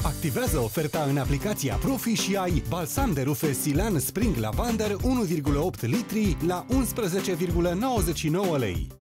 Activează oferta în aplicația Profi și ai balsam de rufe Silan Spring Lavander 1,8 litri la 11,99 lei.